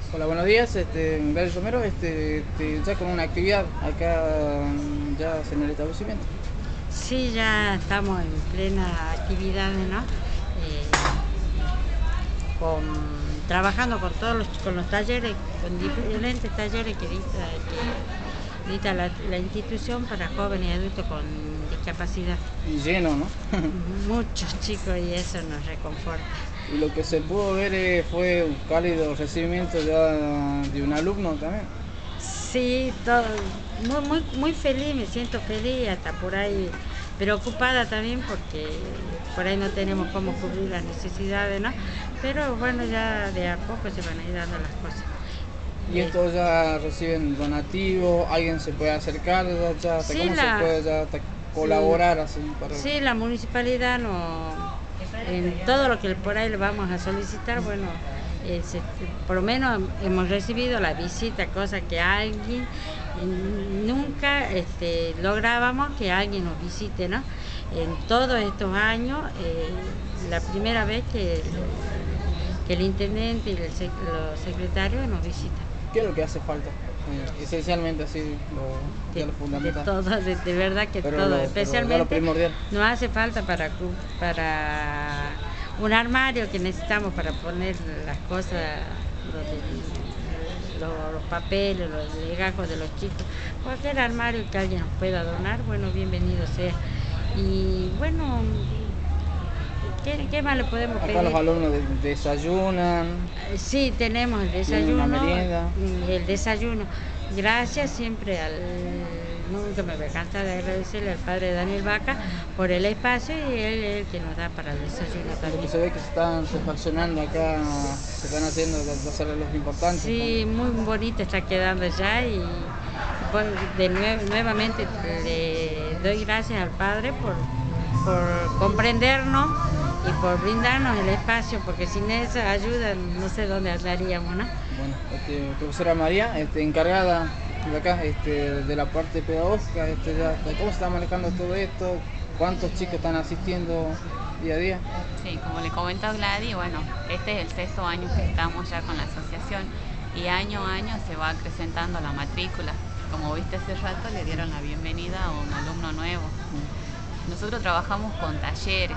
Hola, buenos días, Gladys Romero, ya con una actividad acá ya en el establecimiento. Sí, ya estamos en plena actividad, ¿no? Trabajando con con los talleres, con diferentes talleres que dicta la institución para jóvenes y adultos con discapacidad. Y lleno, ¿no? Muchos chicos y eso nos reconforta. Y lo que se pudo ver fue un cálido recibimiento ya de un alumno también. Sí, todo, muy feliz, me siento feliz, hasta por ahí preocupada también porque por ahí no tenemos cómo cubrir las necesidades, ¿no? Pero bueno, ya de a poco se van a ir dando las cosas. Y Eh, estos ya reciben donativos, alguien se puede acercar, ya hasta sí, cómo se puede ya hasta sí, colaborar así para... sí, la municipalidad en todo lo que por ahí le vamos a solicitar, bueno, por lo menos hemos recibido la visita, cosa que alguien nunca lográbamos que alguien nos visite, ¿no? En todos estos años, la primera vez que el intendente y los secretarios nos visitan. ¿Qué es lo que hace falta? Esencialmente así, ya lo De fundamental. todo, de verdad que Pero, todo, pero ya lo especialmente primordial. nos hace falta para un armario que necesitamos para poner las cosas, los papeles, los legajos de los chicos, cualquier armario que alguien nos pueda donar, bueno, bienvenido sea. Y bueno, ¿qué más le podemos Acá los pedir? alumnos desayunan, Sí, tenemos el tienen una desayuno, merienda. el desayuno. Gracias siempre nunca me voy a cansar de agradecerle al padre Daniel Vaca por el espacio y él es el que nos da para el desayuno Lo que también. se ve que se están refaccionando acá, se están haciendo los arreglos importantes. Sí, muy bonito está quedando ya y bueno, nuevamente le doy gracias al padre por comprendernos y por brindarnos el espacio, porque sin esa ayuda no sé dónde andaríamos, ¿no? Bueno, profesora María, encargada de acá de la parte pedagógica, ¿cómo se está manejando todo esto? ¿Cuántos chicos están asistiendo día a día? Sí, como le comentó Gladys, bueno, este es el sexto año que estamos ya con la asociación y año a año se va acrecentando la matrícula. Como viste hace rato, le dieron la bienvenida a un alumno nuevo. Nosotros trabajamos con talleres.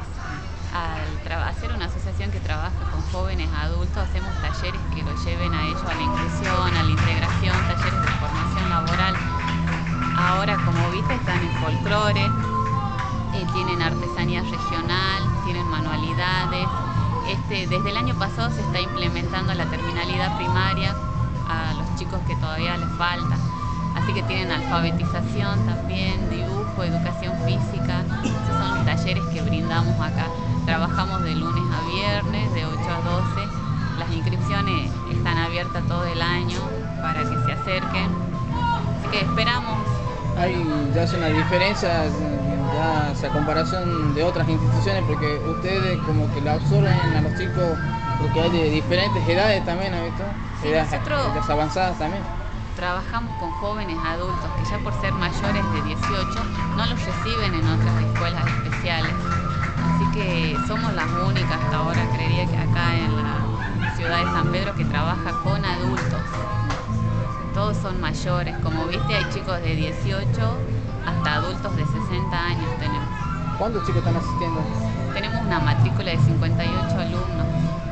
Al hacer una asociación que trabaja con jóvenes adultos, hacemos talleres que lo lleven a ellos a la inclusión, a la integración, talleres de formación laboral. Ahora, como viste, están en folclore, tienen artesanía regional, tienen manualidades. Desde el año pasado se está implementando la terminalidad primaria a los chicos que todavía les falta. Así que tienen alfabetización también, dibujo, educación física. Esos son los talleres que brindamos acá. Trabajamos de lunes a viernes, de 8 a 12. Las inscripciones están abiertas todo el año para que se acerquen. Así que esperamos. Hay ya es una diferencia ya a comparación de otras instituciones porque ustedes como que le absorben a los chicos porque hay de diferentes edades también, ¿has visto? Sí, Edades avanzadas también. Trabajamos con jóvenes adultos que ya por ser mayores de 18 no los reciben en otras escuelas especiales. Así que somos las únicas hasta ahora, creería que acá en la ciudad de San Pedro, que trabaja con adultos. Todos son mayores, como viste hay chicos de 18 hasta adultos de 60 años tenemos. ¿Cuántos chicos están asistiendo? Tenemos una matrícula de 58 alumnos.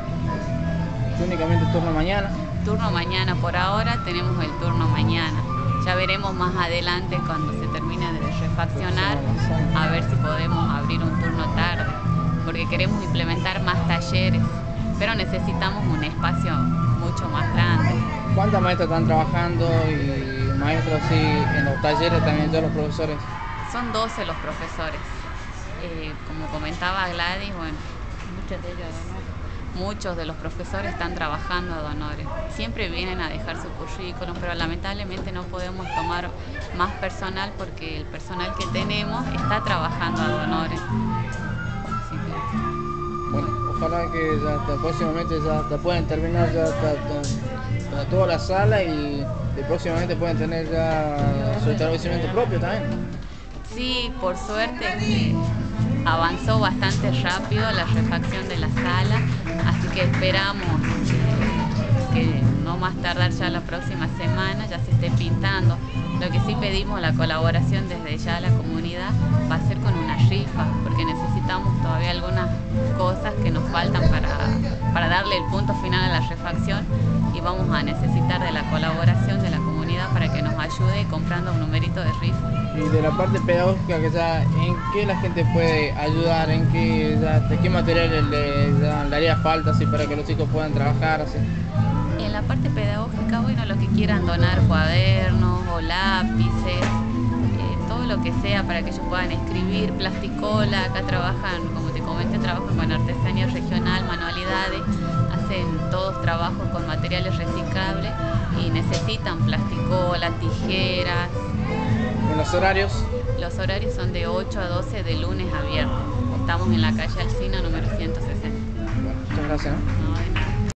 Únicamente turno mañana. Turno mañana, por ahora tenemos el turno mañana. Ya veremos más adelante cuando se termine de refaccionar a ver si podemos abrir un turno tarde, porque queremos implementar más talleres, pero necesitamos un espacio mucho más grande. ¿Cuántas maestras están trabajando y maestros así en los talleres también, ya los profesores? Son 12 los profesores. Como comentaba Gladys, bueno, muchos de ellos muchos de los profesores están trabajando a honores. Siempre vienen a dejar su currículum, pero lamentablemente no podemos tomar más personal porque el personal que tenemos está trabajando a honores. Así que... Bueno, ojalá que ya próximamente ya puedan terminar ya toda la sala y próximamente pueden tener ya su establecimiento propio también. Sí, por suerte avanzó bastante rápido la refacción de la sala, así que esperamos que no más tardar ya la próxima semana ya se esté pintando. Lo que sí pedimos la colaboración desde ya a la comunidad va a ser con una rifa, porque necesitamos todavía algunas cosas que nos faltan para darle el punto final a la refacción, y vamos a necesitar de la colaboración de la comunidad para que nos ayude comprando un numerito de rifa. Y de la parte pedagógica, que ya, ¿en qué la gente puede ayudar? ¿En qué, ya, de qué materiales le haría falta así, para que los chicos puedan trabajar? Así? En la parte pedagógica, bueno, los que quieran donar cuadernos o lápices, todo lo que sea para que ellos puedan escribir, plasticola. Acá trabajan, como te comenté, trabajan con artesanía regional, manualidades, hacen todos trabajos con materiales reciclables y necesitan plasticola, tijeras. ¿En los horarios? Los horarios son de 8 a 12 de lunes a viernes. Estamos en la calle Alsina número 160. Bueno, muchas gracias, ¿no?